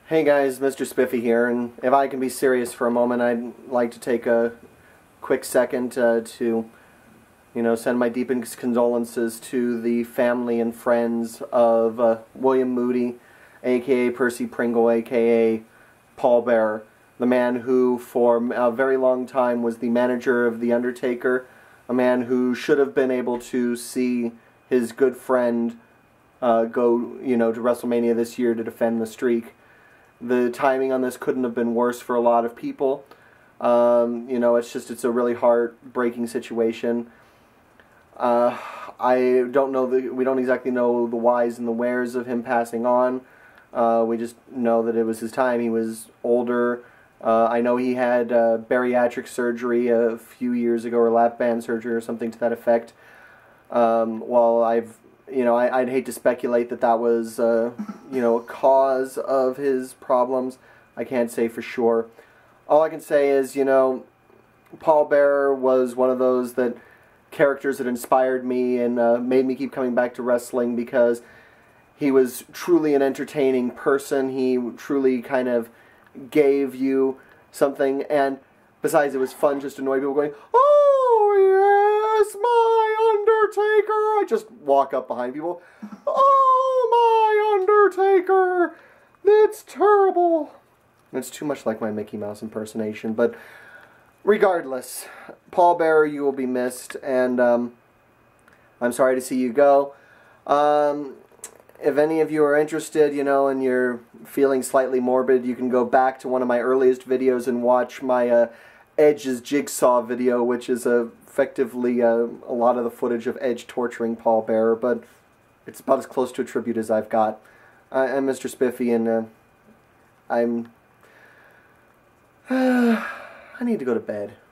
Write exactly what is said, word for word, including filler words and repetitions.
Hey guys, Mister Spiffy here, and if I can be serious for a moment, I'd like to take a quick second uh, to, you know, send my deepest condolences to the family and friends of uh, William Moody, aka Percy Pringle, aka Paul Bearer, the man who for a very long time was the manager of The Undertaker, a man who should have been able to see his good friend uh, go, you know, to WrestleMania this year to defend the streak. The timing on this couldn't have been worse for a lot of people. Um, you know, it's just, it's a really heartbreaking situation. Uh, I don't know, the, we don't exactly know the whys and the wheres of him passing on. Uh, we just know that it was his time. He was older. Uh, I know he had uh, bariatric surgery a few years ago, or lap band surgery or something to that effect. Um, while I've You know, I, I'd hate to speculate that that was, uh, you know, a cause of his problems. I can't say for sure. All I can say is, you know, Paul Bearer was one of those that characters that inspired me and uh, made me keep coming back to wrestling because he was truly an entertaining person. He truly kind of gave you something, and besides, it was fun just to annoy people going, "Oh, yes, my Undertaker!" I just walk up behind people. "Oh, my Undertaker! That's terrible." It's too much like my Mickey Mouse impersonation, but regardless, Paul Bearer, you will be missed, and um, I'm sorry to see you go. Um, if any of you are interested, you know, and you're feeling slightly morbid, you can go back to one of my earliest videos and watch my uh, Edge's Jigsaw video, which is uh, effectively uh, a lot of the footage of Edge torturing Paul Bearer, but it's about as close to a tribute as I've got. I, I'm Mister Spiffy, and uh, I'm... I need to go to bed.